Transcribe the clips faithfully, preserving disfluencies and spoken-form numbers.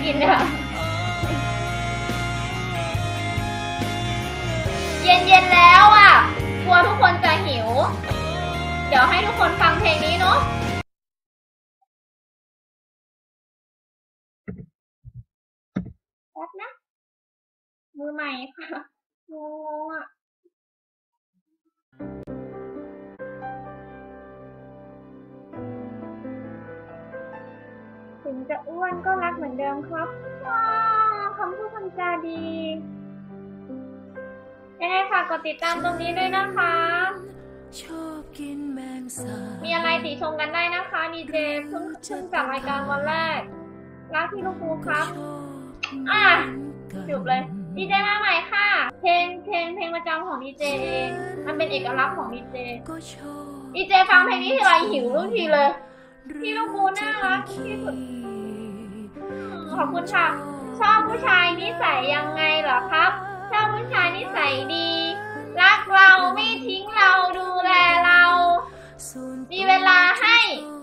กินค่ะเย็นๆแล้วอ่ะกลัวทุกคนจะหิวเดี๋ยวให้ทุกคนฟังเพลงนี้เนาะแป๊บนะมือใหม่ค่ะงงอ่ะถึงจะอ้วนก็รักเหมือนเดิมครับว้าวคำพูดคำจาดียังไงฝากกดติดตามตรงนี้ด้วยนะคะมีอะไรติชมกันได้นะคะดีเจเพิ่งเพิ่งจากรายการวันแรกรักพี่ลูกปูครับอ่ะจบเลยดีเจมาใหม่ค่ะเพลงเพลงเพลงประจำของดีเจเองมันเป็นเอกลักษณ์ของดีเจดีเจฟังเพลงนี้ทีไรหิวทุกทีเลยพี่ลูกปูน่ารักที่สุดขอบคุณค่ะชอบผู้ชายนิสัยยังไงเหรอครับชอบผู้ชายนิสัยดีรักเราไม่ทิ้งเราดูแลเรามีเวลาให้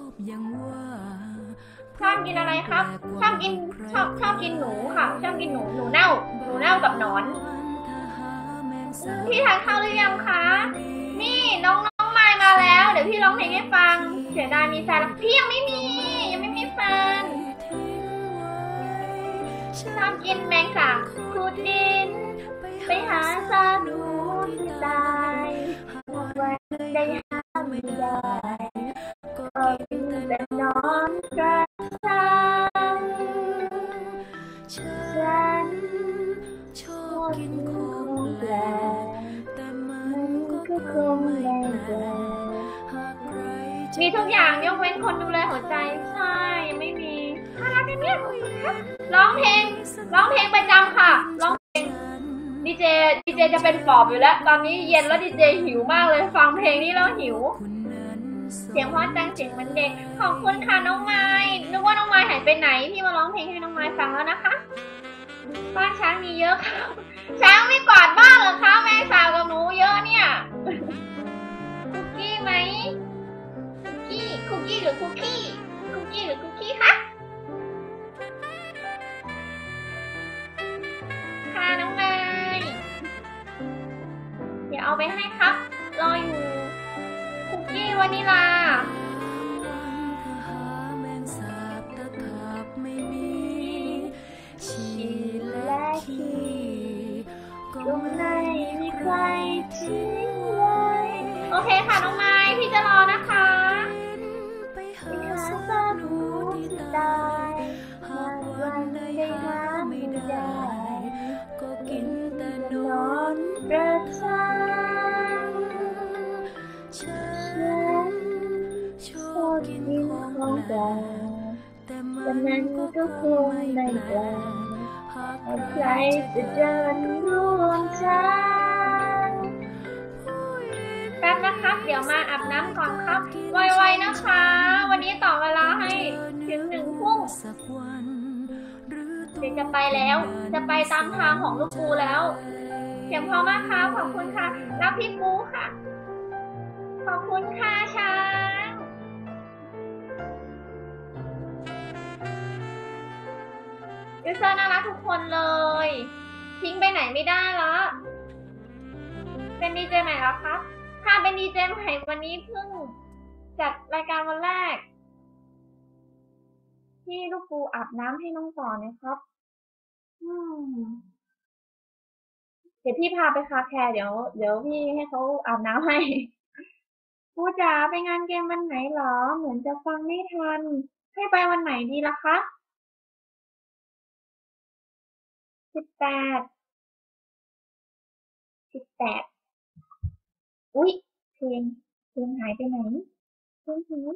ชอบกินอะไรครับชอบกินชอบชอบกินหนูค่ะชอบกินหนูหนูเน่าหนูเน่ากับหนอนพี่ทานข้าวหรือยังคะนี่น้องน้องไมล์มาแล้วเดี๋ยวพี่ร้องเพลงให้ฟังเสียดายมีแฟนแล้วพี่ยังไม่มียังไม่มีแฟนชอบกินแมงสาบขุดดินไปหาสาดูที่ตายวันได้หาไม่ได้ก็กินแต่นอนกระชังฉันชอบกินของแปลกแต่มันก็คงไม่แปลกมีทุกอย่างยกเว้นคนดูแลหัวใจใช่ยังไม่มีน่ารักกันเนี่ยร้องเพลงร้องเพลงประจำค่ะร้องเพลงดีเจดีเจจะเป็นปอบอยู่แล้วตอนนี้เย็นแล้วดีเจหิวมากเลยฟังเพลงนี้แล้วหิวเสียงเพราะจังเสียงเหมือนเด็กขอบคุณค่ะน้องไม้นึกว่าน้องไม้หายไปไหนพี่มาร้องเพลงให้น้องไม้ฟังแล้วนะคะบ้านช้างมีเยอะค่ะช้างไม่กวาดบ้านเหรอคะแม่สาวกับหนูเยอะเนี่ยคุกกี้ไหมคุกกี้คุกกี้หรือคุกกี้คุกกี้หรือคุกกี้คะค่ะน้องไม้เดี๋ยวเอาไปให้ครับรออยู่คุกกี้วานิลาและขี้ก็ไม่มีใครทิ้งไว้โอเคค่ะน้องไม้พี่จะรอนะคะไปหาสาดูที่ตายหากวันได้หาไม่ได้ก็กินแต่นอนกระชังฉันชอบกินของแปลกแต่มันก็คงไม่แปลกใครจะเดินร่วมทางแป๊บนะครับเดี๋ยวมาอาบน้ำก่อนครับไวๆนะคะวันนี้ต่อเวลาให้ถึงหนึ่งทุ่มเดี๋ยวจะไปแล้วจะไปตามทางของลูกปูแล้วเสียงพอมากค่ะขอบคุณค่ะรักพี่ปูค่ะขอบคุณค่ะช้างยูเซอร์น่ารักทุกคนเลยทิ้งไปไหนไม่ได้ละเป็นดีเจใหม่แล้วครับค่ะเป็นดีเจใหม่วันนี้เพิ่งจัดรายการวันแรกที่ลูกปูอาบน้ำให้น้องต่อนะครับอืมเดี๋ยวพี่พาไปคาแคร์เดี๋ยวเดี๋ยวพี่ให้เขาอาบน้ำให้ปูจ๋าไปงานเกมวันไหนหรอเหมือนจะฟังไม่ทันให้ไปวันไหนดีล่ะคะสิบแปดสิบแปดอุ๊ยเพลงเพลงหายไปไหนเพลงหาย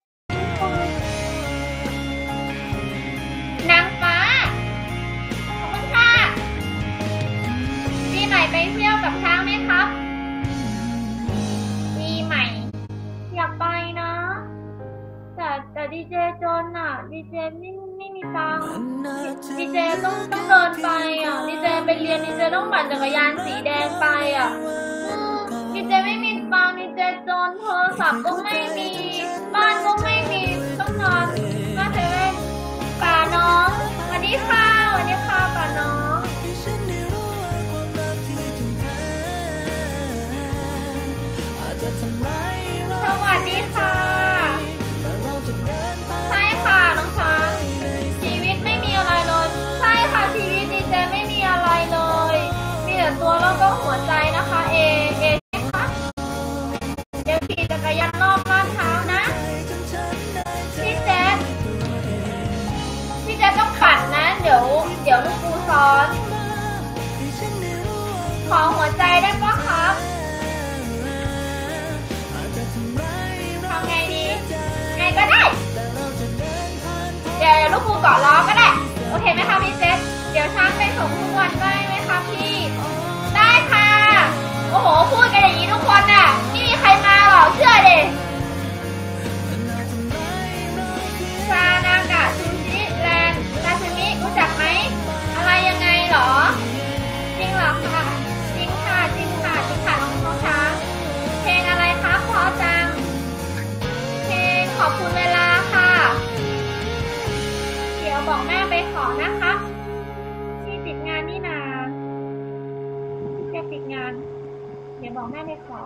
นางฟ้าขอบคุณค่ะปีใหม่ไปเที่ยวกับช้างไหมครับปีใหม่อยากไปนะแต่แต่ดีเจจนอ่ะดีเจไม่ไม่มีตังค์ดีเจต้องต้องเดินไปอ่ะดีเจไปเรียนดีเจต้องปั่นจักรยานสีแดงไปอ่ะดีเจไม่มีตังค์ดีเจจนโทรศัพท์ก็ไม่มีบ้านก็ไม่มีต้องนอนมาเซเว่นป่าน้องสวัสดีค่ะอหัวใจได้ปะครับทำไงดีไงก็ได้เดี๋ยวลูกปูเกาะล้อก็ได้โอเคไหมคะพี่เจษเดี๋ยวช้างไปส่งทุกวันได้ไหมคะพี่ได้ค่ะโอ้โหพูดกันอย่างนี้ทุกคนน่ะไม่มีใครมาหรอกเชื่อดิซานากะซูชิแลนด์ซาซิมิรู้จักไหมอะไรยังไงหรอจริงเหรอคะจริงค่ะจริงค่ะจริงค่ะน้องน้องช้างเพลงอะไรคะพอจังเพลงขอบคุณเวลาค่ะเดี๋ยวบอกแม่ไปขอนะคะที่ติดงานนี่นาแกติดงานเดี๋ยวบอกแม่ไปขอ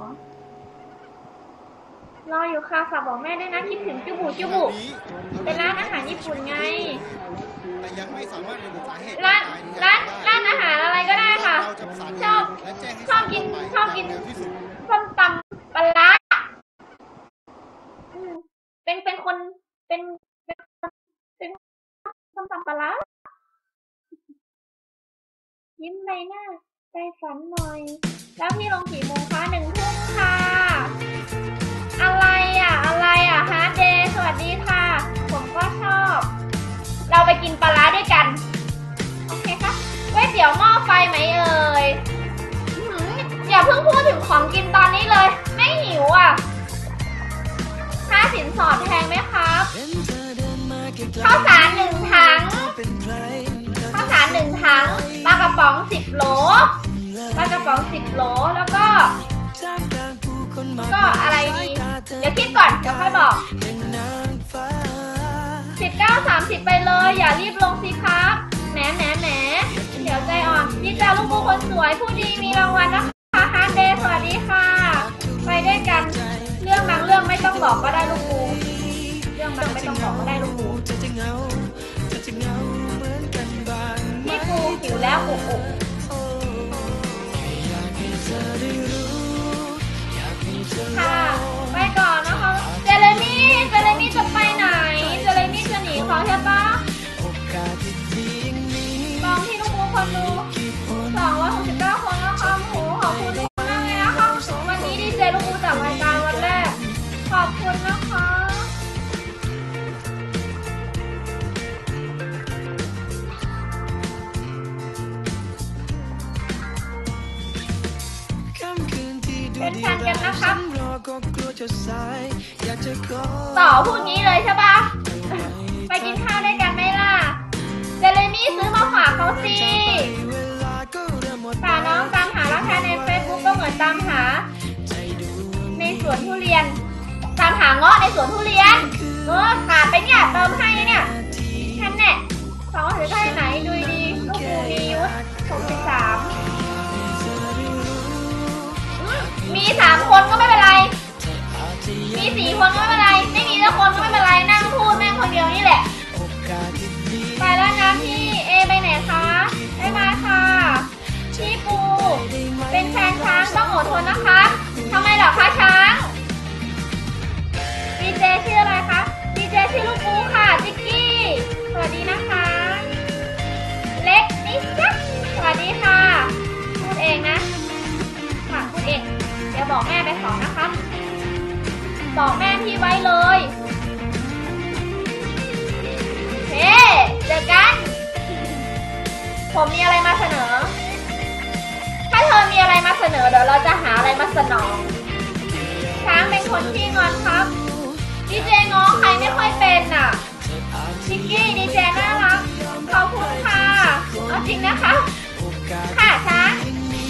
รออยู่ค่ะฝากบอกแม่ด้วยนะคิดถึงจุบุจุบุเป็นร้านอาหารญี่ปุ่นไงแต่ยังไม่สามารถระบุสาเหตุร้านร้านร้านอาหารอะไรก็ได้ค่ะชอบชอบกินชอบกินส้มตำปลาร้าเป็นเป็นคนเป็นเป็นเป็นส้มตำปลาร้ายิ้มใบหน้าใจฝันหน่อยแล้วพี่ลงกี่โมงคะหนึ่งทุ่มค่ะอะไรอ่ะอะไรอ่ะฮาร์ดเดย์สวัสดีค่ะผมก็ชอบเราไปกินปลาร้าด้วยกันโอเคค่ะก๋วยเตี๋ยวหม้อไฟไหมเอ่ยอย่าเพิ่งพูดถึงของกินตอนนี้เลยไม่หิวอ่ะค่าสินสอดแพงไหมครับข้าวสารหนึ่งถังข้าวสารหนึ่งถังปลากระป๋องสิบโหลปลากระป๋องสิบโหลแล้วก็ก็อะไรดีเดี๋ยวคิดก่อนเดี๋ยวค่อยบอกสิบเก้าสามสิบไปเลยอย่ารีบลงสิครับแหมแหมแหมเดี๋ยวใจอ่อนนี่จ้าลูกปูคนสวยผู้ดีมีรางวัลนะคะฮาร์ดเดย์สวัสดีค่ะไปด้วยกันเรื่องบางเรื่องไม่ต้องบอกก็ได้ลูกปูเรื่องบางไม่ต้องบอกก็ได้ลูกปูพี่ปูหิวแล้วอุบอุบค่ะไปก่อนนะคะเจเรมี่เจเรมี่จะไปไหนเจเรมี่จะหนีเขาใช่ปะกองที่ลูกปูคนดูสองร้อยหกสิบเก้าคนนะคะโหขอบคุณมากเลยนะคะวันนี้ดีเจลูกปูจากรายการวันแรกขอบคุณนะคะเป็นแฟนกันนะครับต่อพูดงี้เลยใช่ปะไปกินข้าวด้วยกันไหมล่ะเจเรมี่ซื้อมาฝากเขาสิฝากน้องตามหารักแท้ในเฟซบุ๊กก็เหมือนตามหาในสวนทุเรียนตามหาเงาะในสวนทุเรียนเออขาดไปเนี่ยเติมให้เนี่ยแค่นั้นแหละสองถือได้ไหนดูดีลูกปูมียุทธหกสิบสามมีสามคนก็ไม่เป็นไรมีสี่คนก็ไม่เป็นไรไม่มีสักคนก็ไม่เป็นไรนั่งพูดแม่งคนเดียวนี่แหละไปแล้วนะพี่เอไปไหนคะได้มาค่ะพี่ปูเป็นแฟนช้างต้องอดทนนะคะทำไมเหรอคะช้างดีเจชื่ออะไรคะดีเจชื่อลูกปูค่ะจิกกี้สวัสดีนะคะเล็กนิดจ๊ะสวัสดีค่ะพูดเองนะค่ะพูดเองเดี๋ยวบอกแม่ไปขอนะคะบอกแม่พี่ไว้เลยเฮ้เจอกันผมมีอะไรมาเสนอถ้าเธอมีอะไรมาเสนอเดี๋ยวเราจะหาอะไรมาสนองช้างเป็นคนที่งอนครับดีเจง้อใครไม่ค่อยเป็นน่ะชิกกี้ดีเจน่ารักขอบคุณค่ะเอาจริงนะคะค่ะช้าง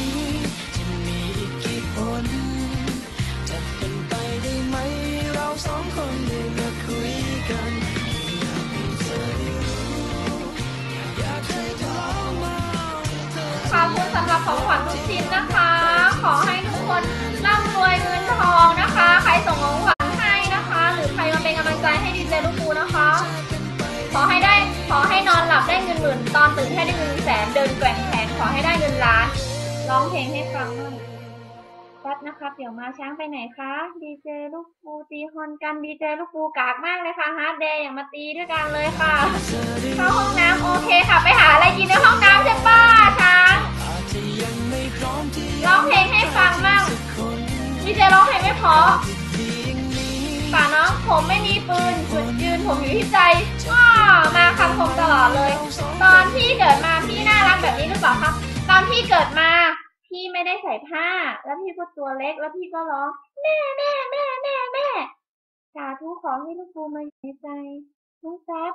ขอบคุณสำหรับของขวัญทุกชิ้นนะคะขอให้ทุกคนร่ำรวยเงินทองนะคะใครส่งของขวัญให้นะคะหรือใครมาเป็นกำลังใจให้ดีเจลูกปูนะคะขอให้ได้ขอให้นอนหลับได้เงินหมื่นตอนตื่นให้ได้เงินแสนเดินแกว่งแขนขอให้ได้เงินล้านร้องเพลงให้ฟังด้วยแป๊บนะครับเดี๋ยวมาช้างไปไหนคะดีเจลูกปูตีฮอนกันดีเจลูกปูกากมากเลยค่ะฮาร์ดเดย์อย่างมาตีด้วยกันเลยค่ะเข้าห้องน้ำโอเคค่ะไปหาอะไรกินในห้องน้ำใช่ป่ะช้างร้องเพลงให้ฟังบ้างพี่เจร้องเพลงไม่เพราะป่าน้องผมไม่มีปืนจุดยืนผมอยู่ที่ใจอ้อมาคำคมตลอดเลยตอนพี่เกิดมาพี่น่ารักแบบนี้หรือเปล่าครับตอนพี่เกิดมาพี่ไม่ได้ใส่ผ้าแล้วพี่ก็ตัวเล็กแล้วพี่ก็ร้องแม่แม่แม่แม่แม่สาธุขอให้ลูกปูมาอยู่ในใจลูกแป๊บ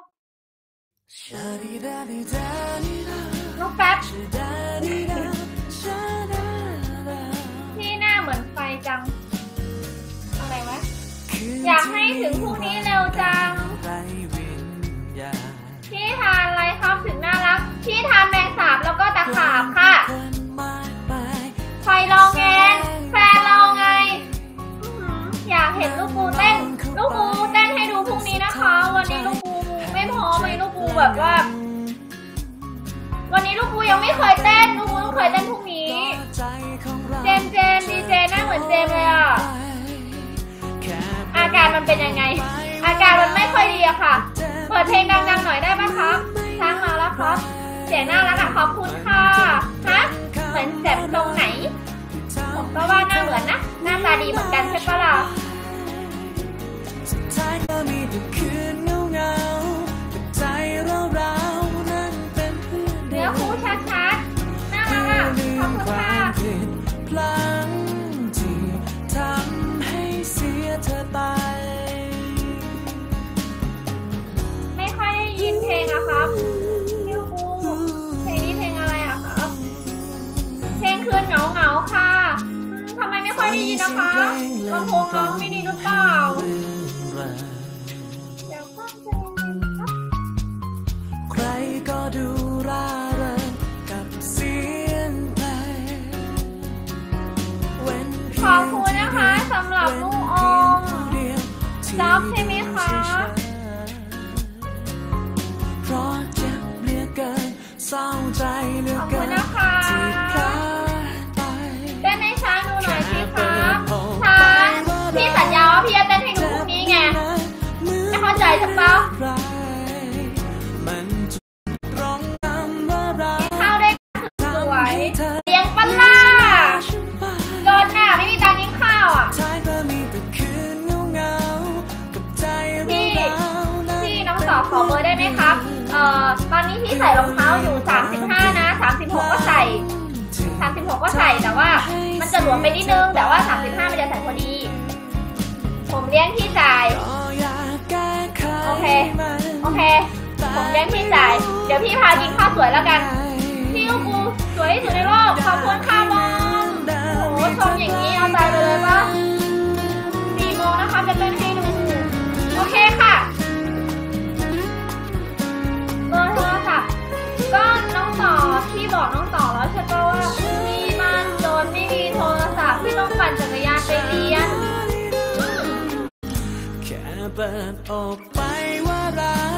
ลูกแป๊บพี่หน้าเหมือนไฟจังอะไรวะอยากให้ถึงพรุ่งนี้เร็วจังพี่ทานอะไรครับถึงน่ารักพี่ทานแมงสาบแล้วก็ตะขาบค่ะใครลองแงนแฟนเราไงอยากเห็นลูกปูเต้นลูกปูเต้นให้ดูพรุ่งนี้นะคะวันนี้ลูกปูไม่พร้อมเลยลูกปูแบบว่าวันนี้ลูกปูยังไม่เคยเต้นลูกปูต้องเคยเต้นพรุ่งนี้เจมเจมดีเจหน้าเหมือนเจมเลยอ่ะอาการมันเป็นยังไงอาการมันไม่ค่อยดีอะค่ะเปิดเพลงดังๆหน่อยได้ไหมครับช้างมาแล้วครับเสียงน่ารักอะขอบคุณค่ะฮะเหมือนแสบตรงไหนผมก็ว่าหน้าเหมือนนะหน้าตาดีเหมือนกันใช่ปะล่ะเนื้อคู่ชัดๆน่ารักอะขอบคุณค่ะไม่ค่อยได้ยินเพลงอะครับพี่ปูเพลงนี้เพลงอะไรอะครับเพลงคืนเหงาเหงาค่ะทำไมไม่ค่อยได้ยินนะคะลำโพงน้องไม่ดีหรือเปล่าเดี๋ยวฟังเพลงครับใครก็ดูร่าเริงกับเสียงเพลงขอบคุณนะคะสำหรับลูกอมจ๊อบใช่ไหมคะขอบคุณนะคะเต้นให้ช้างดูหน่อยสิครับช้างพี่สัญญาว่าพี่จะเต้นให้ดูพรุ่งนี้ไงไม่เข้าใจใช่ปะเข้าได้สวยเลี้ยงปลาโดนหน้าไม่มีการกินข้าวอ่ะพี่พี่น้องสาวขอเบอร์ได้ไหมครับเอ่อตอนนี้พี่ใส่รองเท้าอยู่สามสิบห้านะสามสิบหกก็ใส่สามสิบหกก็ใส่แต่ว่ามันจะหลวมไปนิดนึงแต่ว่าสามสิบห้ามันจะใส่พอดีผมเลี้ยงพี่จ่ายโอเคโอเคผมเลี้ยงพี่จ่ายเดี๋ยวพี่พากินข้าวสวยแล้วกันพี่ลูกปูสวยที่สุดในโลกขอบคุณค่ะบอมโอ้ชมอย่างนี้เอาใจไปเลยปะสี่โมงนะคะจะเต้นให้ดูโอเคค่ะเบอร์โทรศัพท์ก็น้องต่อพี่บอกน้องต่อแล้วใช่ปะว่าพี่บ้านโจรไม่มีโทรศัพท์พี่ต้องปั่นจักรยานไปเรียนแค่เปิดออกไปว่ารัก